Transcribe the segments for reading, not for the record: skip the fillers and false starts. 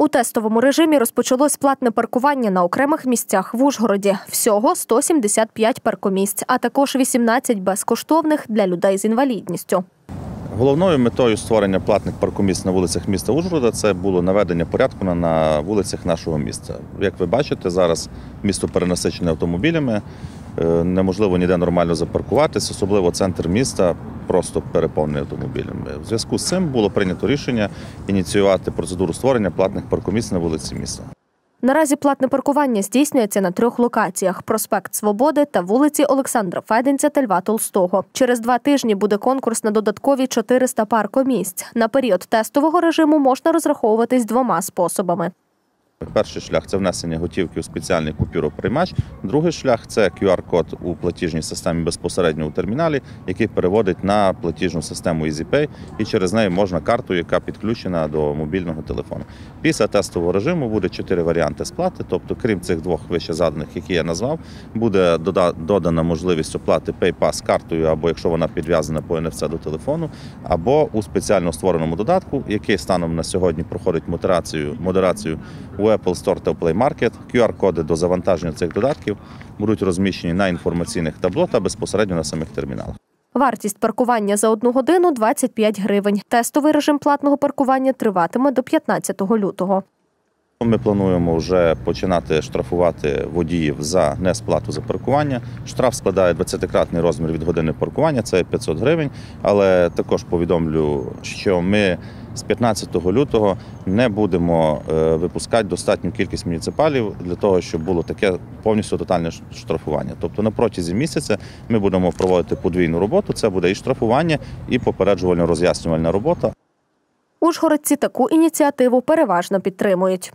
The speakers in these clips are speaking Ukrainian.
У тестовому режимі розпочалось платне паркування на окремих місцях в Ужгороді. Всього 175 паркомісць, а також 18 безкоштовних для людей з інвалідністю. Головною метою створення платних паркомісць на вулицях міста Ужгорода – це було наведення порядку на вулицях нашого міста. Як ви бачите, зараз місто перенасичене автомобілями, неможливо ніде нормально запаркуватися, особливо центр міста просто переповнений автомобілями. В зв'язку з цим було прийнято рішення ініціювати процедуру створення платних паркомісць на вулиці міста. Наразі платне паркування здійснюється на 3 локаціях – проспект Свободи та вулиці Олександра Феденця та Льва Толстого. Через 2 тижні буде конкурс на додаткові 400 паркомісць. На період тестового режиму можна розраховуватись 2 способами. Перший шлях – це внесення готівки у спеціальний купюроприймач. Другий шлях – це QR-код у платіжній системі безпосередньо у терміналі, який переводить на платіжну систему EasyPay, і через неї можна карту, яка підключена до мобільного телефону. Після тестового режиму буде 4 варіанти сплати, тобто крім цих 2 вище заданих, які я назвав, буде додана можливість оплати PayPass картою, або якщо вона підв'язана по NFC до телефону, або у спеціально створеному додатку, який станом на сьогодні проходить модерацію у Apple Store та Play Market. QR-коди до завантаження цих додатків будуть розміщені на інформаційних табло та безпосередньо на самих терміналах. Вартість паркування за 1 годину – 25 гривень. Тестовий режим платного паркування триватиме до 15 лютого. Ми плануємо вже починати штрафувати водіїв за несплату за паркування. Штраф складає 20-кратний розмір від години паркування, це 500 гривень. Але також повідомлю, що ми з 15 лютого не будемо випускати достатню кількість муніципалів для того, щоб було таке повністю тотальне штрафування. Тобто на протязі місяця ми будемо проводити подвійну роботу. Це буде і штрафування, і попереджувально-роз'яснювальна робота. Ужгородці таку ініціативу переважно підтримують.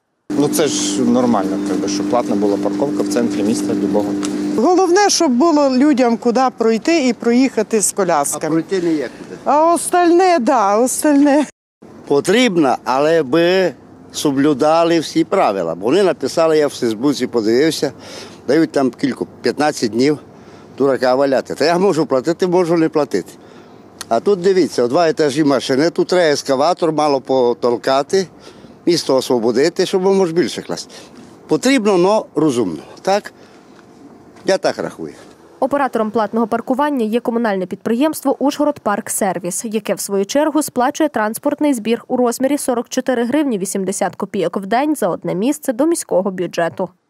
Це ж нормально, що платна була парковка в центрі міста любого. Головне, щоб було людям куди пройти і проїхати з колясками. А пройти не є куди. А остальне, остальне. Потрібно, але би соблюдали всі правила. Вони написали, я в Фейсбуці подивився, дають там 15 днів дурака валяти. Та я можу платити, можу не платити. А тут дивіться, 2 етажі машини, тут треба ескаватор мало потолкати, місто освободити, щоб може більше класти. Потрібно, але розумно. Так? Я так рахую. Оператором платного паркування є комунальне підприємство «Ужгородпарксервіс», яке в свою чергу сплачує транспортний збір у розмірі 44 гривні 80 копійок в день за одне місце до міського бюджету.